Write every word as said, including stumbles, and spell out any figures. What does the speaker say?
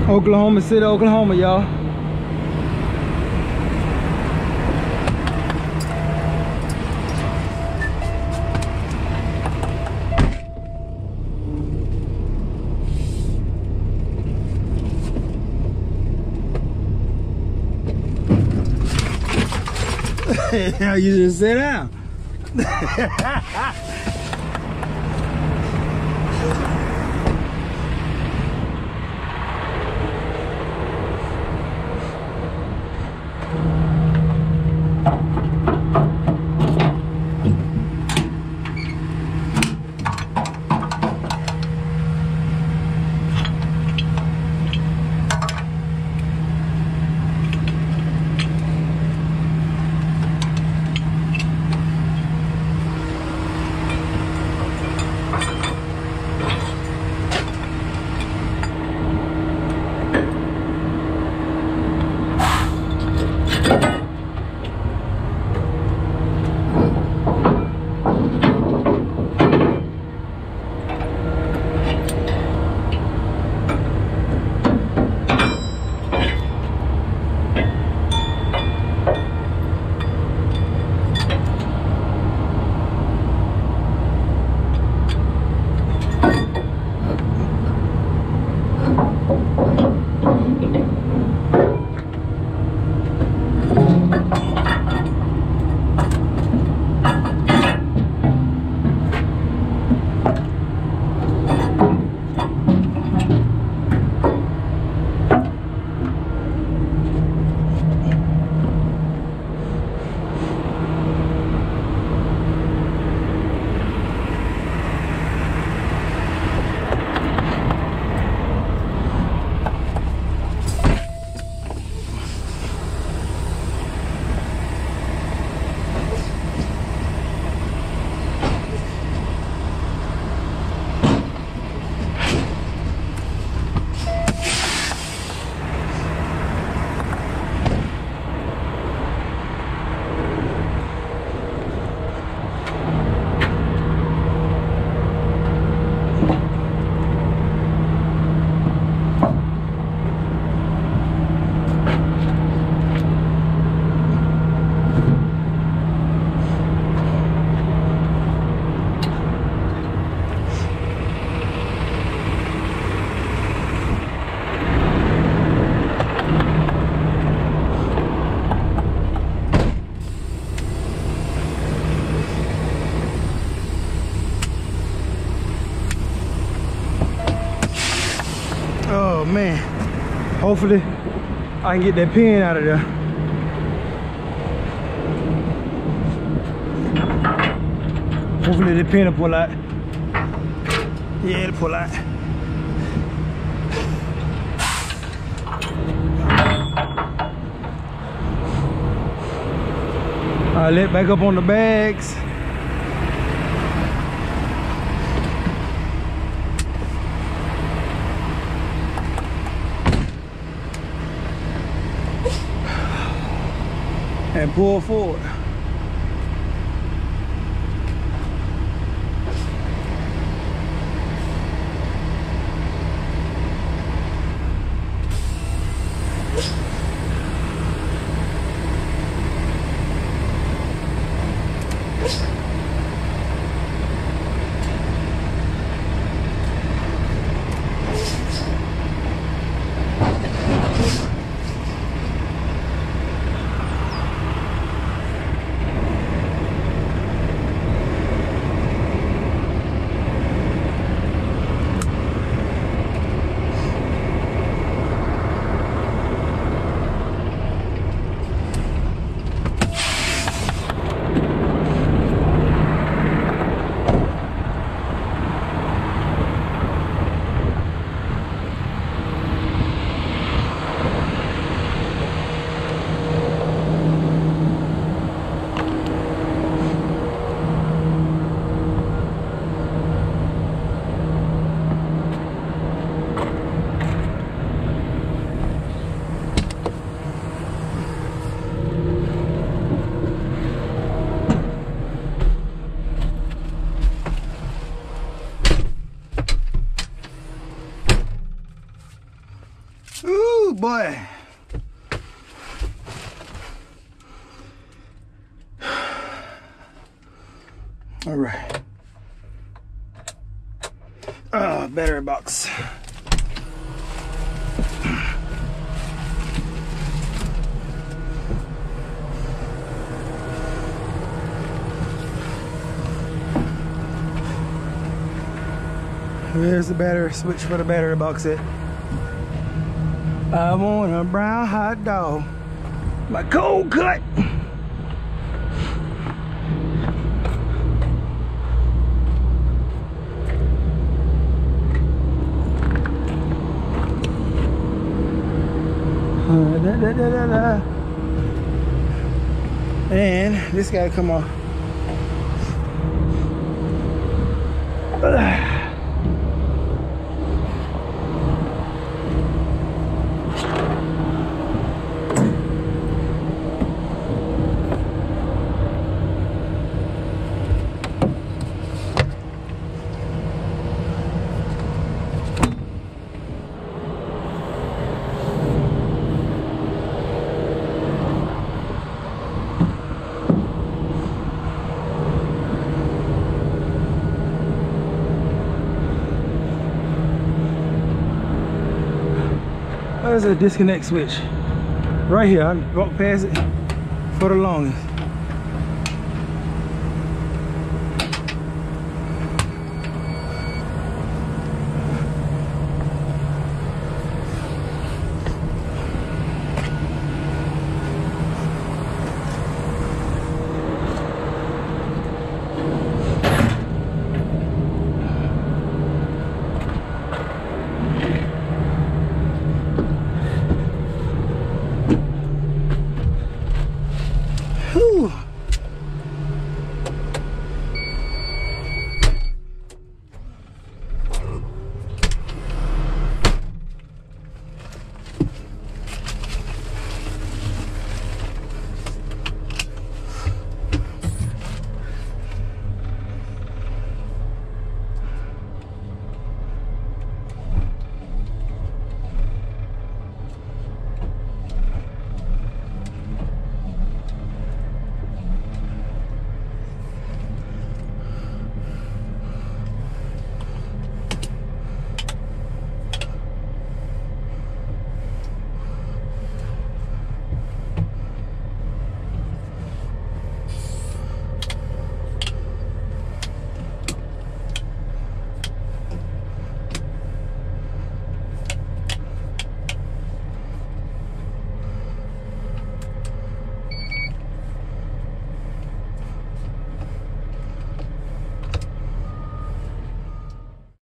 Oklahoma City, Oklahoma, y'all. You just sit down. Oh man, hopefully I can get that pin out of there. Hopefully the pin will pull out. Yeah, it'll pull out. Alright, let back up on the bags. And pull forward. boy. All right. Oh, battery box. There's the battery switch for the battery box set. I want a brown hot dog. My cold cut. Uh, da, da, da, da, da. And this gotta come off. Ugh. There's a disconnect switch right here. I walked past it for the longest.